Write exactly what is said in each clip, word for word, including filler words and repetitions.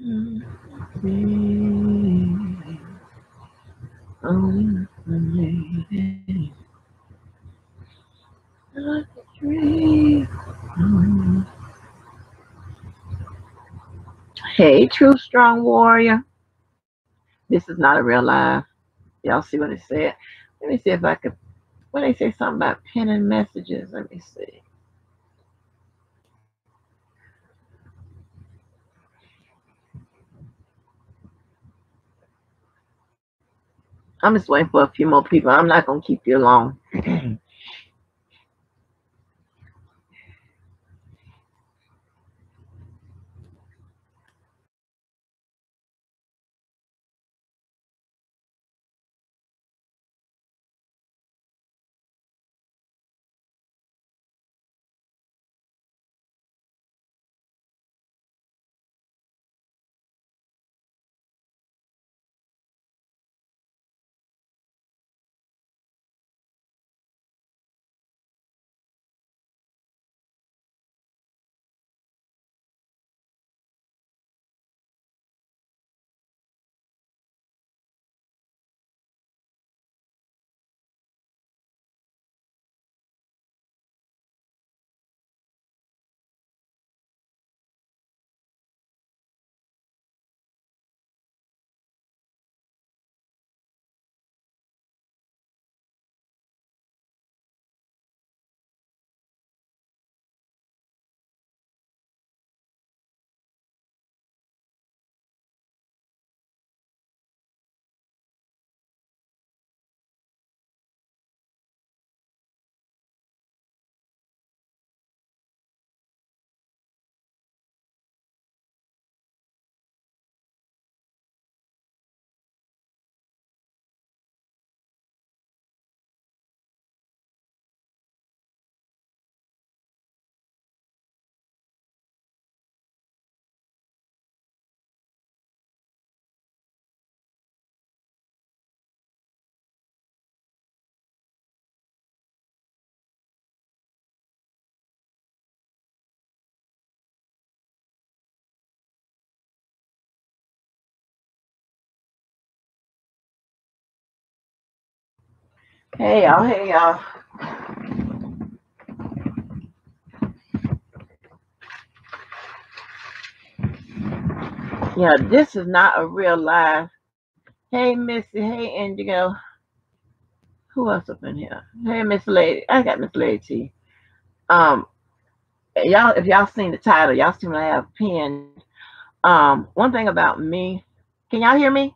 Hey, true strong warrior. This is not a real live. Y'all see what it said? Let me see if I could. When they say something about penning messages, let me see. I'm just waiting for a few more people. I'm not gonna keep you long. Hey y'all, hey y'all. Yeah, this is not a real live. Hey Missy, hey Indigo. Who else up in here? Hey Miss Lady. I got Miss Lady T. Um, y'all, if y'all seen the title, y'all seem to have pinned. Um, one thing about me, can y'all hear me?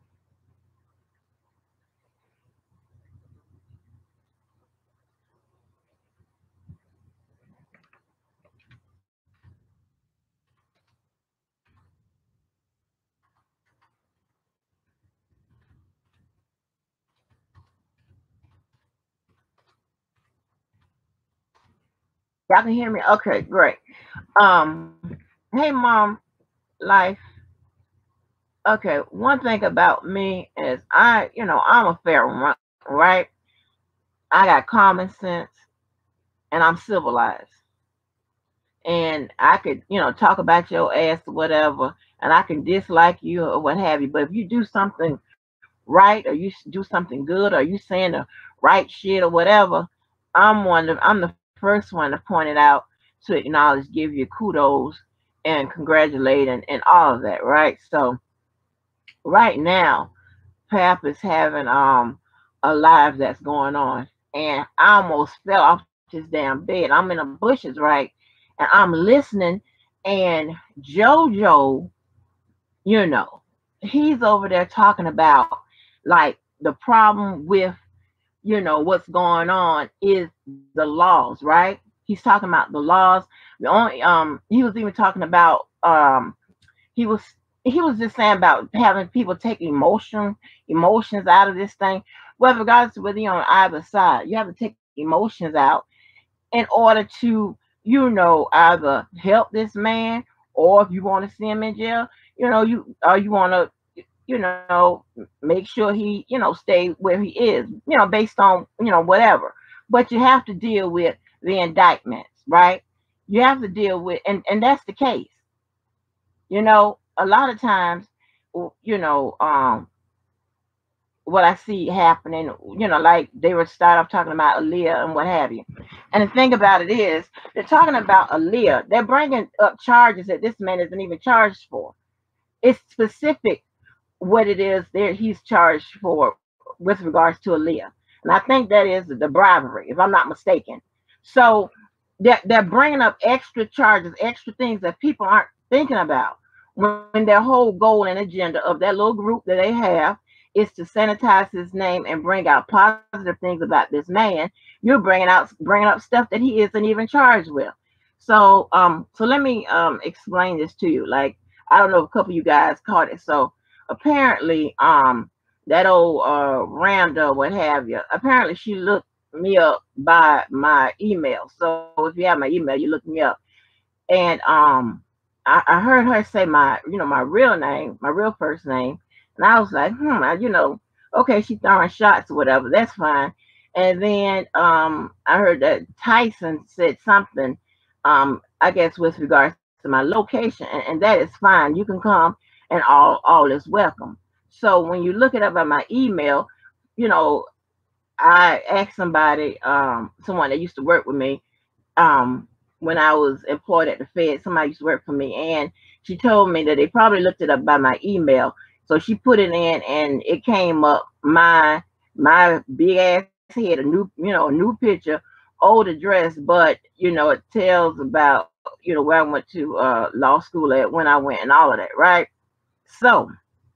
Y'all can hear me? Okay, great. Um, hey mom, life. Okay, one thing about me is I, you know, I'm a fair one, right? I got common sense and I'm civilized. And I could, you know, talk about your ass or whatever, and I can dislike you or what have you. But if you do something right, or you do something good, or you saying the right shit or whatever, I'm one of I'm the first one to point it out, to acknowledge, give you kudos, and congratulate, and, and all of that, right? So right now, Pap is having um a live that's going on, and I almost fell off this damn bed. I'm in the bushes, right, and I'm listening, and JoJo, you know, he's over there talking about like the problem with, you know, what's going on is the laws, right? He's talking about the laws. The only um he was even talking about um he was he was just saying about having people take emotion emotions out of this thing. Well, regardless of whether you're on either side, you have to take emotions out in order to, you know, either help this man, or if you want to see him in jail, you know, you or you want to, you know, make sure he, you know, stay where he is, you know, based on, you know, whatever. But you have to deal with the indictments, right? You have to deal with, and and that's the case, you know. a lot of times, you know, um, what I see happening, you know, like they were start off talking about Aaliyah and what have you. And the thing about it is, they're talking about Aaliyah. They're bringing up charges that this man isn't even charged for. It's specific what it is there he's charged for with regards to Aaliyah. And I think that is the bribery, if I'm not mistaken. So they're, they're bringing up extra charges, extra things that people aren't thinking about when their whole goal and agenda of that little group that they have is to sanitize his name and bring out positive things about this man. You're bringing out bringing up stuff that he isn't even charged with. So um so let me um explain this to you. Like, I don't know if a couple of you guys caught it. So apparently, um, that old uh Randa, what have you, apparently she looked me up by my email. So if you have my email, you look me up. And um I, I heard her say my, you know, my real name, my real first name. And I was like, hmm, I, you know, okay, she throwing shots or whatever, that's fine. And then um I heard that Tyson said something, um, I guess with regards to my location, and, and that is fine. You can come and all all is welcome. So when you look it up at my email, you know, I asked somebody, um, someone that used to work with me, um, when I was employed at the Fed, somebody used to work for me, and she told me that they probably looked it up by my email. So she put it in, and it came up my my big ass head, a new, you know, a new picture, old address, but you know, it tells about, you know, where I went to uh, law school at, when I went, and all of that, right? So,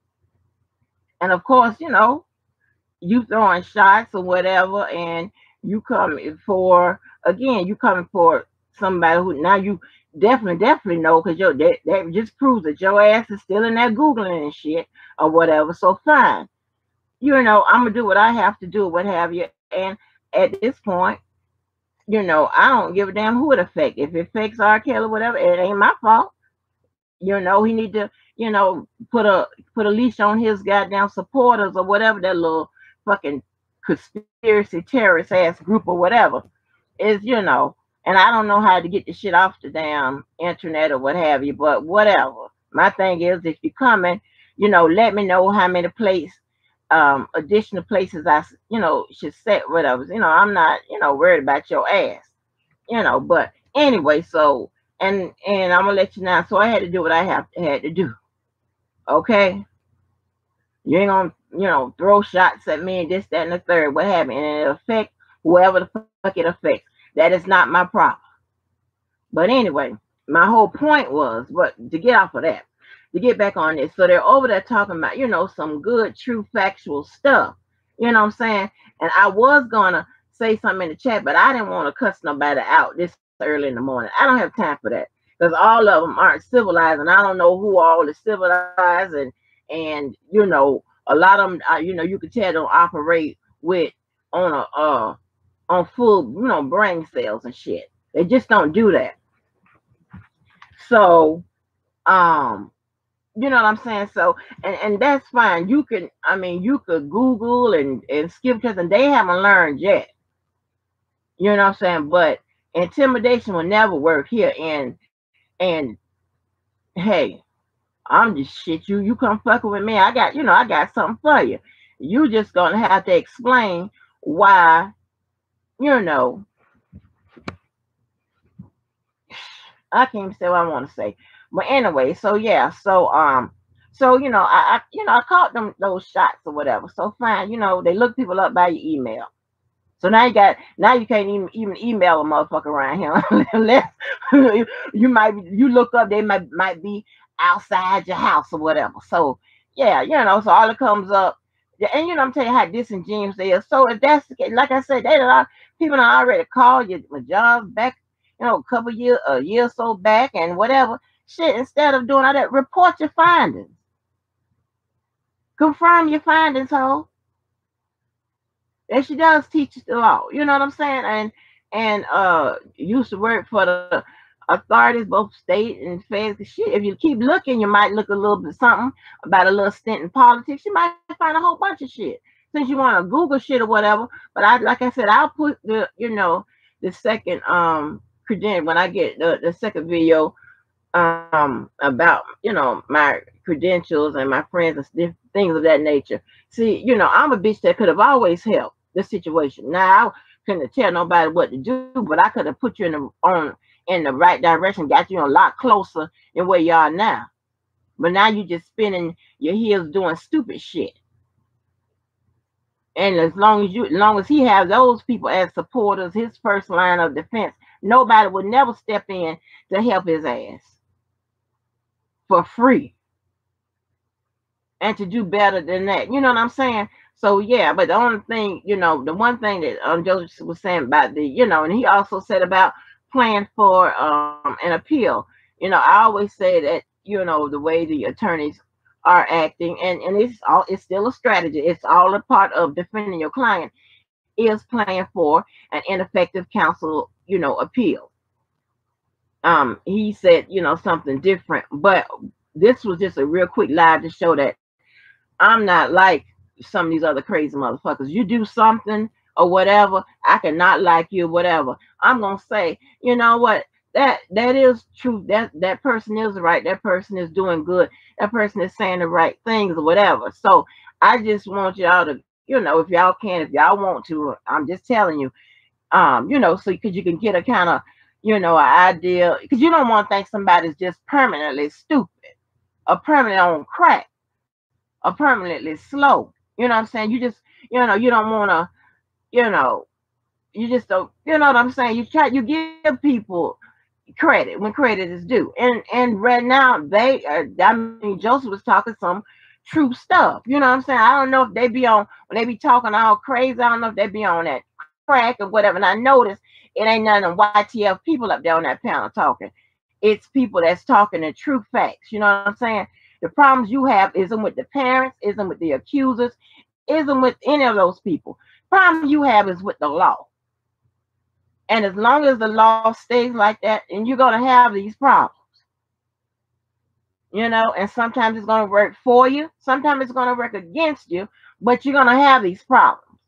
and of course, you know, you throwing shots or whatever, and you coming for, again, you coming for somebody who now you definitely definitely know, because your that, that just proves that your ass is still in there googling and shit or whatever. So fine, you know, I'm gonna do what I have to do, what have you. And at this point, you know, I don't give a damn who it affects. If it affects R. Kelly or whatever, it ain't my fault. You know, he need to, you know, put a put a leash on his goddamn supporters or whatever, that little fucking conspiracy terrorist ass group or whatever is, you know. And I don't know how to get the shit off the damn internet or what have you, but whatever. My thing is, if you're coming, you know, let me know how many place, um, additional places I, you know, should set, whatever. You know, I'm not, you know, worried about your ass, you know. But anyway, so and and I'm gonna let you know. So I had to do what I have had to do. Okay, you ain't gonna, you know, throw shots at me and this, that, and the third, what have you, and it affect whoever the fuck it affects. That is not my problem. But anyway, my whole point was, but to get off of that, to get back on this. So they're over there talking about, you know, some good, true, factual stuff. You know what I'm saying? And I was gonna say something in the chat, but I didn't want to cuss nobody out this early in the morning. I don't have time for that, because all of them aren't civilized, and I don't know who all is civilized, and and you know, a lot of them, uh, you know, you could tell don't operate with on a uh on full, you know, brain cells and shit. They just don't do that. So, um, you know what I'm saying? So, and, and that's fine. You can, I mean, you could Google and, and skip tests, and they haven't learned yet. You know what I'm saying? But intimidation will never work here. And, and hey, I'm just shit. You, you come fucking with me. I got, you know, I got something for you. You just gonna have to explain why, you know, I can't even say what I want to say. But anyway, so yeah, so um, so you know, I, I you know, I caught them those shots or whatever. So fine, you know, they look people up by your email. So now you got, now you can't even even email a motherfucker around here unless you might be, you look up, they might might be outside your house or whatever. So yeah, you know, so all it comes up, yeah, and you know, I'm telling you how disingenuous they are. So if that's the case, like I said, they don't, people don't already called you my jobs back, you know, a couple years, a year or so back, and whatever. Shit, instead of doing all that, report your findings, confirm your findings, ho. And she does teach the law. You know what I'm saying? And and uh used to work for the authorities, both state and feds. Shit, if you keep looking, you might look a little bit something about a little stint in politics. You might find a whole bunch of shit. Since you want to Google shit or whatever. But I, like I said, I'll put the, you know, the second um credential when I get the, the second video um about, you know, my credentials and my friends and th- things of that nature. See, you know, I'm a bitch that could have always helped the situation. Now I couldn't tell nobody what to do, but I could have put you in the on in the right direction, got you a lot closer than where you are now. But now you just spinning your heels doing stupid shit. And as long as you, as long as he has those people as supporters, his first line of defense, nobody would never step in to help his ass for free and to do better than that. You know what I'm saying? So yeah, but the only thing, you know, the one thing that um, Joseph was saying about the, you know, and he also said about playing for um, an appeal. You know, I always say that, you know, the way the attorneys are acting, and and it's all, it's still a strategy. It's all a part of defending your client is playing for an ineffective counsel, you know, appeal. Um, he said, you know, something different, but this was just a real quick live to show that I'm not like some of these other crazy motherfuckers. You do something or whatever, I cannot like you, whatever. I'm gonna say, you know what? That that is true. That that person is right. That person is doing good. That person is saying the right things or whatever. So I just want y'all to, you know, if y'all can, if y'all want to, I'm just telling you, um, you know, so because you can get a kind of, you know, an idea, because you don't want to think somebody's just permanently stupid or permanently on crack or permanently slow. You know what I'm saying? You just, you know, you don't want to, you know, you just don't, you know what I'm saying? You try, you give people credit when credit is due. And and right now they, uh, I mean, Joseph was talking some true stuff. You know what I'm saying? I don't know if they be on when they be talking all crazy. I don't know if they be on that crack or whatever. And I noticed it ain't none of them Y T F people up there on that panel talking. It's people that's talking the true facts. You know what I'm saying? The problems you have isn't with the parents, isn't with the accusers, isn't with any of those people. Problem you have is with the law. And as long as the law stays like that, and you're gonna have these problems, you know, and sometimes it's gonna work for you, sometimes it's gonna work against you, but you're gonna have these problems.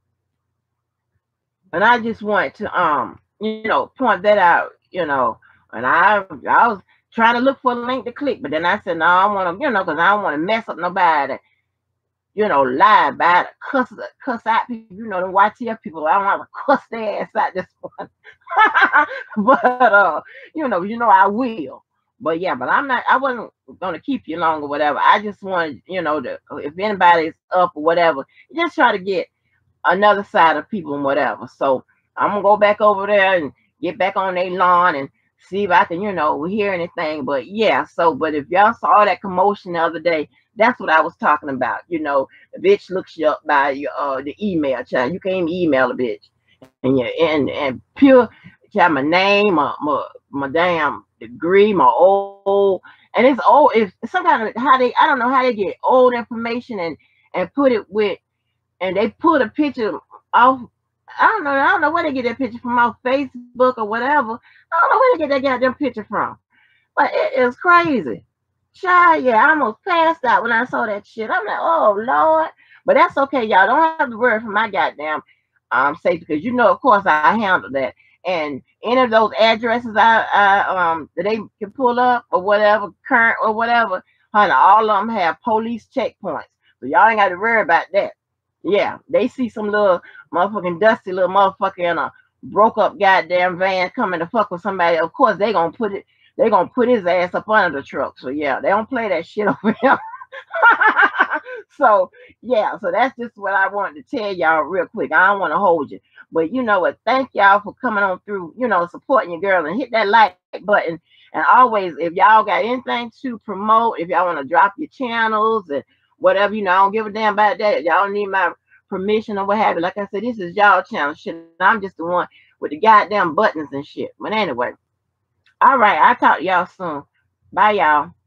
And I just want to um, you know, point that out, you know, and I I was trying to look for a link to click, but then I said, no, I want to, you know, because I don't want to mess up nobody, you know, lie about it, cuss, cuss out people, you know, the Y T F people. I don't want to cuss their ass out this one. But uh, you know, you know, I will. But yeah, but I'm not. I wasn't gonna keep you long or whatever. I just wanted, you know, to if anybody's up or whatever, just try to get another side of people and whatever. So I'm gonna go back over there and get back on their lawn and see if I can, you know, hear anything. But yeah, so but if y'all saw that commotion the other day, that's what I was talking about. You know, the bitch looks you up by your uh the email child. You can't even email a bitch. And you and and pure child, my name, my my, my damn degree, my old and it's old it's some kind of how they I don't know how they get old information and and put it with and they put a picture off. I don't know. I don't know where they get that picture from off Facebook or whatever. I don't know where they get that goddamn picture from. But it is crazy. Child, yeah, I almost passed out when I saw that shit. I'm like, oh Lord. But that's okay, y'all. Don't have to worry for my goddamn um safety because you know, of course, I handled that. And any of those addresses I, I um that they can pull up or whatever, current or whatever, honey, all of them have police checkpoints. So y'all ain't got to worry about that. Yeah, they see some little motherfucking dusty little motherfucker in a broke up goddamn van coming to fuck with somebody. Of course, they gonna put it. They gonna put his ass up under the truck. So yeah, they don't play that shit over here. So yeah, so that's just what I wanted to tell y'all real quick. I don't want to hold you, but you know what? Thank y'all for coming on through. You know, supporting your girl and hit that like button. And always, if y'all got anything to promote, if y'all want to drop your channels and whatever, you know, I don't give a damn about that. Y'all need my permission or what have you. Like I said, this is y'all channel shit. I'm just the one with the goddamn buttons and shit. But anyway, all right, I'll talk to y'all soon. Bye, y'all.